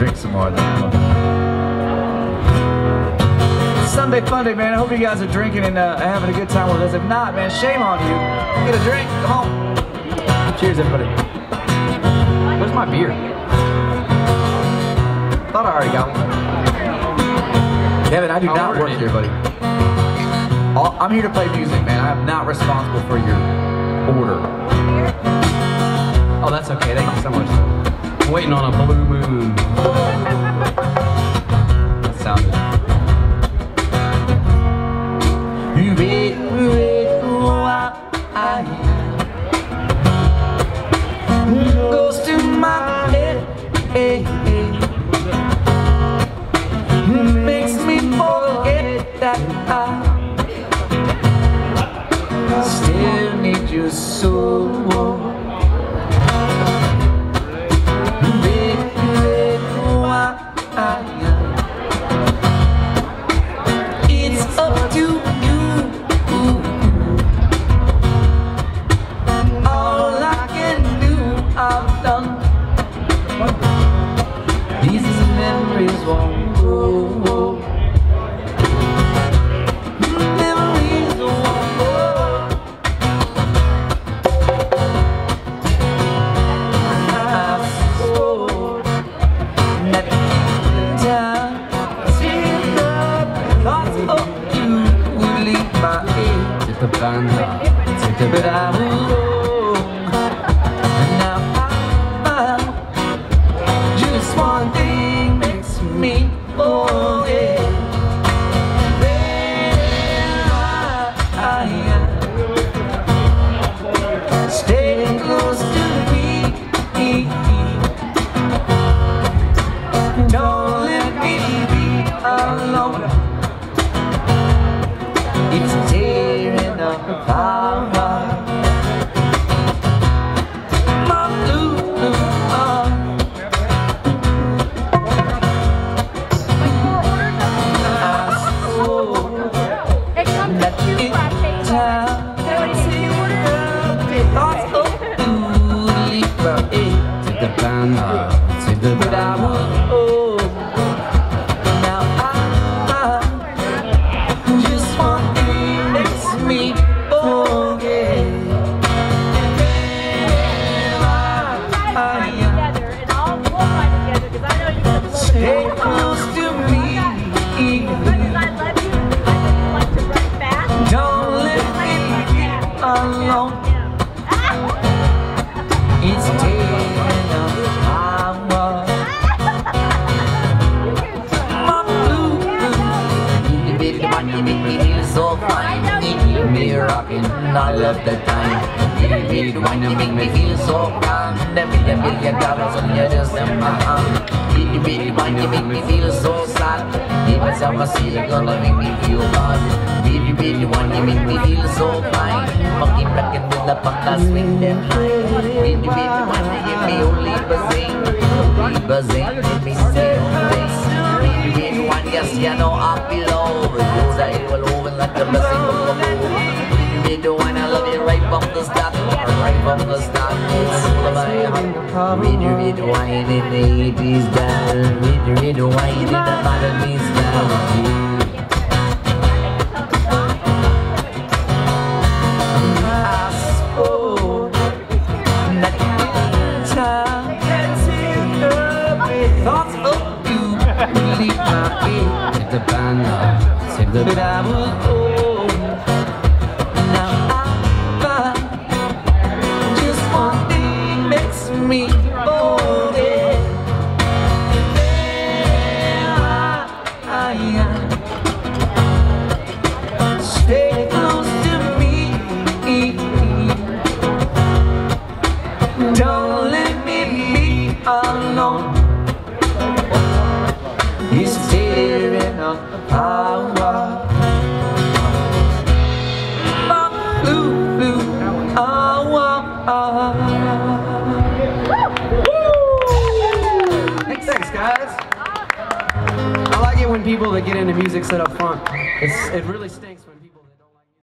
drink some more. Sunday fun day, man. I hope you guys are drinking and having a good time with us. If not, man, shame on you. Get a drink. Come on. Cheers, everybody. Where's my beer? Thought I already got one. Kevin, I do not work here, buddy. I'm here to play music, man. I am not responsible for your order. Oh, that's okay. Thank you so much. I'm waiting on a blue moon. That sounded. Goes to my head, makes me forget that I still need you so. It's up to you. All I can do, I've done. These memories won't go. Memories won't go. I swore that time, see the thoughts of you would leave my head. But I will go. And now just one thing makes me forget. Stay close to me. Don't let me be alone. It's tearing up the power. My blue heart. I swore that it's time to see the thoughts of you leave my head. But I will go. Now just one thing makes me forget. Stay close to me. Don't let me be alone. It's taking up power. My blue, you make me feel so fine. You me rocking, I love that time. You make me feel so fine. $1 million and you're just in my arm. You make me feel so sad. Even if I see you're gonna make me feel bad. You make me feel so fine. Monkey black and with the punk that swing them high. You give me only buzzing. Give me still things. Yes, you know I'm below. Those I will over like the blessing of the moon. You the one I love you right from the start. Right from the start. It's all about how we do it wine in the 80s down. We do it wine in the bottomies down. I swore that time can take the thoughts of you. Leave my head. But I will go. Now just one thing makes me forget. Stay close to me. Don't let me be alone. He's tearing up the power. My blue hour. Thanks, guys. I like it when people that get into music sit up front. It really stinks when